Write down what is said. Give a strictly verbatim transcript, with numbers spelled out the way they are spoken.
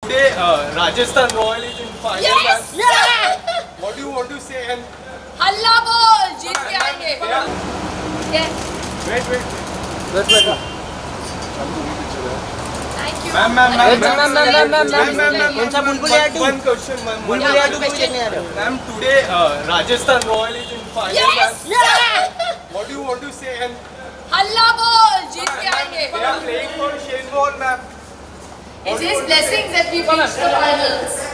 Today, uh, Rajasthan Royal is in final. Yes! Yeah! What do you want to say? And हल्ला बोल, जीत के आएंगे. Yes. wait, wait. Wait, wait. Thank you. Ma'am, ma'am, ma'am, Ma'am, ma'am, ma'am, ma'am, ma'am, ma'am, ma'am, ma'am. कौन सा बुलबुल या to? One question, ma'am. One बुलबुल या to question. कोई देखने आ रहे हो? Ma'am, today, uh, Rajasthan Royal is in final. Yes! Yeah! What do you want to say? And हल्ला बोल, जीत के आएंगे. they are playing for Shane Warne, ma'am. It's his blessings that we reached the finals.